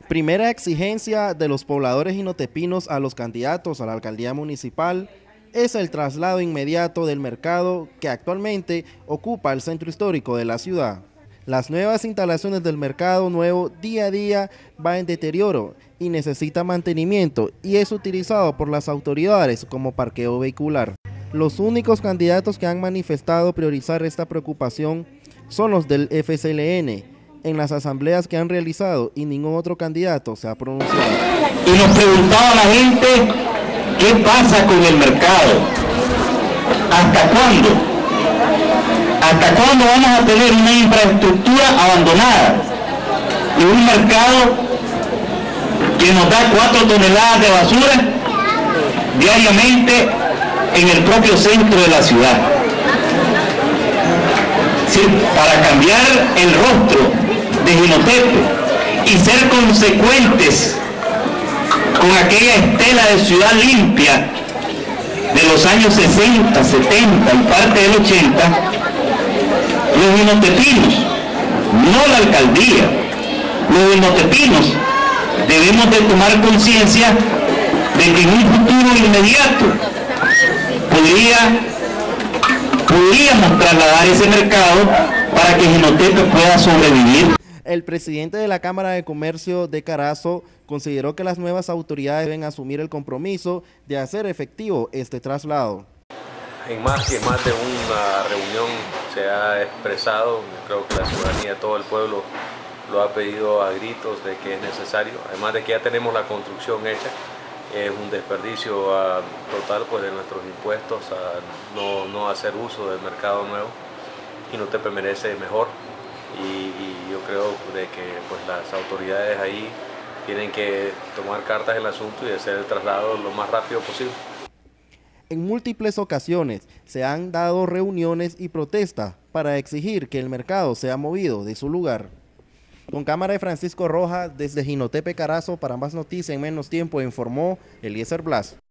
Primera exigencia de los pobladores jinotepinos a los candidatos a la alcaldía municipal es el traslado inmediato del mercado que actualmente ocupa el centro histórico de la ciudad. Las nuevas instalaciones del mercado nuevo día a día va en deterioro y necesita mantenimiento y es utilizado por las autoridades como parqueo vehicular. Los únicos candidatos que han manifestado priorizar esta preocupación son los del FCLN, en las asambleas que han realizado y ningún otro candidato se ha pronunciado. Y nos preguntaba la gente, ¿qué pasa con el mercado? ¿Hasta cuándo? ¿Hasta cuándo vamos a tener una infraestructura abandonada y un mercado que nos da 4 toneladas de basura diariamente en el propio centro de la ciudad? Sí, para cambiar el rostro de Jinotepe y ser consecuentes con aquella estela de ciudad limpia de los años 60, 70 y parte del 80, los jinotepinos, no la alcaldía, los jinotepinos debemos de tomar conciencia de que en un futuro inmediato podríamos trasladar ese mercado para que Jinotepe pueda sobrevivir. El presidente de la Cámara de Comercio de Carazo consideró que las nuevas autoridades deben asumir el compromiso de hacer efectivo este traslado. En más de una reunión se ha expresado, creo que la ciudadanía, todo el pueblo lo ha pedido a gritos de que es necesario, además de que ya tenemos la construcción hecha. Es un desperdicio total pues, de nuestros impuestos no hacer uso del mercado nuevo. Jinotepe merece mejor y yo creo de que pues, las autoridades ahí tienen que tomar cartas en el asunto y hacer el traslado lo más rápido posible. En múltiples ocasiones se han dado reuniones y protestas para exigir que el mercado sea movido de su lugar. Con cámara de Francisco Rojas, desde Jinotepe Carazo, para más noticias en menos tiempo, informó Eliezer Blas.